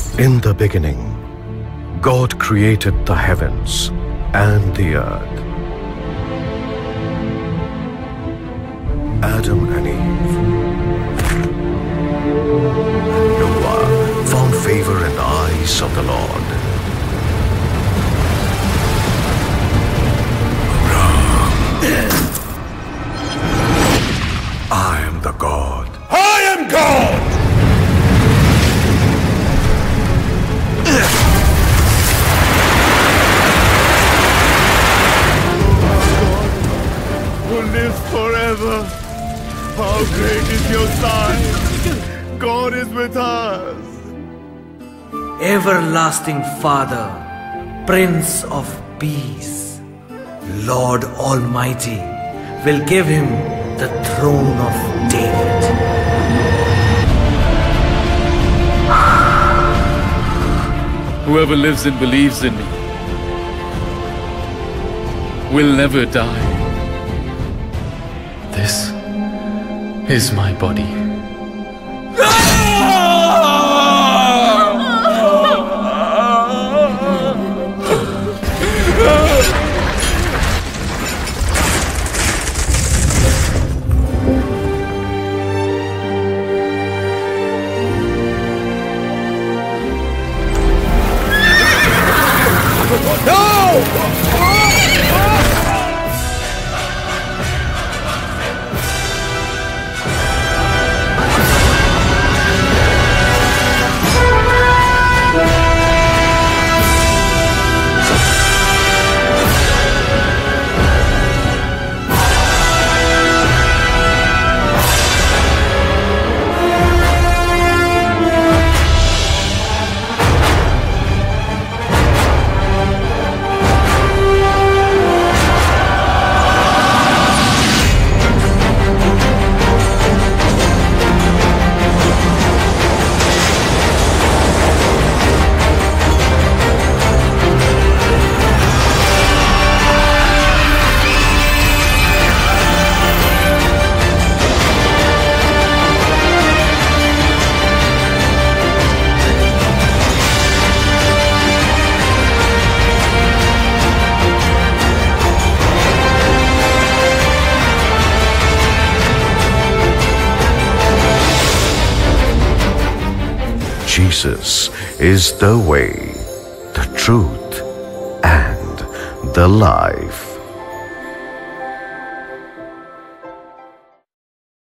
In the beginning, God created the heavens and the earth. Adam and Eve and Noah found favor in the eyes of the Lord. I am the God. I am God! Who lives forever. How great is your sign? God is with us. Everlasting Father, Prince of Peace, Lord Almighty, will give him the throne of David. Whoever lives and believes in me will never die. This is my body. Jesus is the way, the truth, and the life.